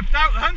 whipped out then.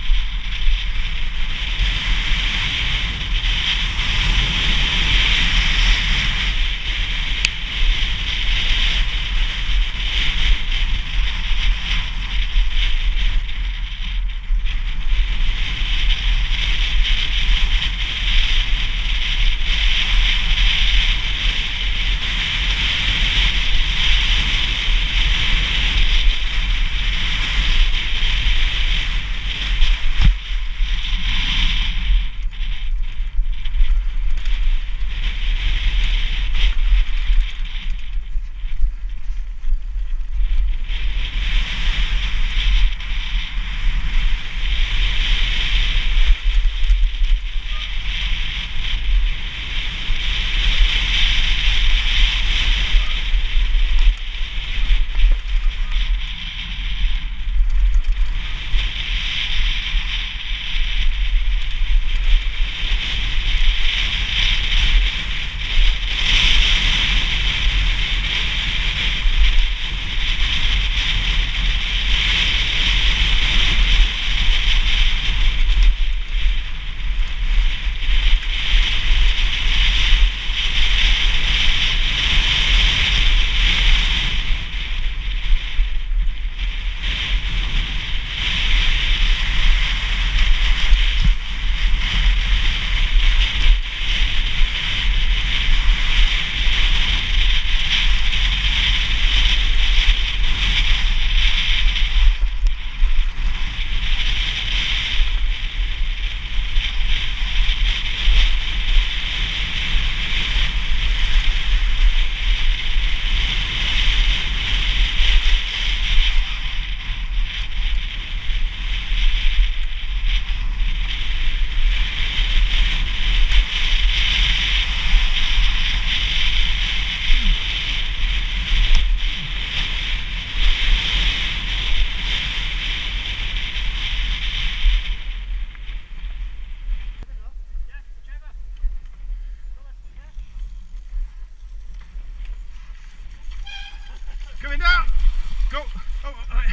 Coming down. Go. Oh, right.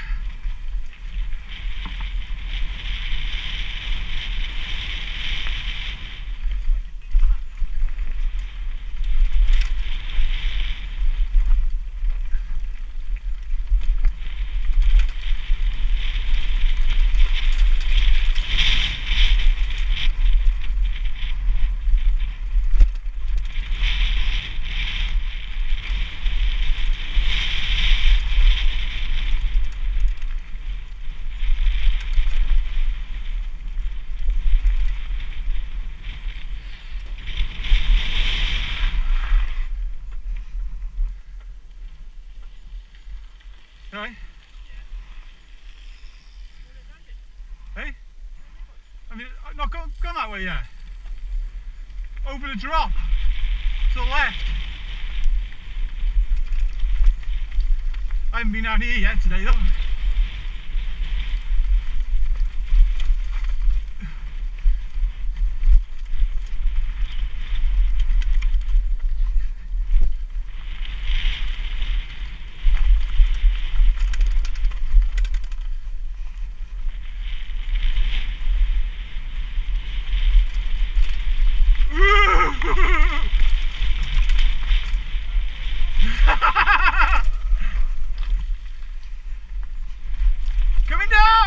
Right. Hey? Have you not gone that way yet? Over the drop. To the left. I haven't been out here yet today though. Coming down!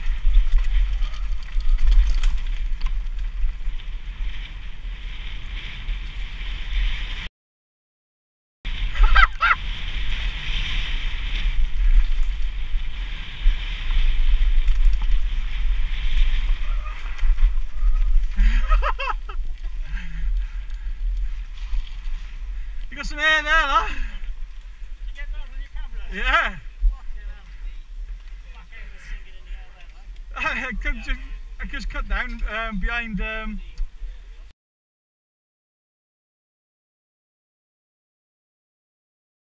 You got some air there, huh? Did you get that on your camera? Yeah. Back end was singing in the air there, I just cut down behind